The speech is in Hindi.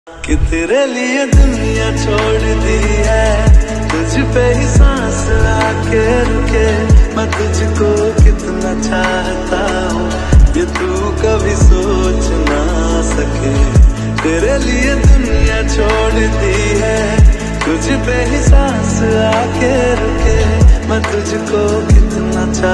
कि तेरे लिए दुनिया छोड़ दी है, तुझ पे ही सांस आके रुके। मैं तुझको कितना चाहता हूँ ये तू कभी सोच ना सके। तेरे लिए दुनिया छोड़ दी है, तुझ पे ही सांस आके रुके। मैं तुझको कितना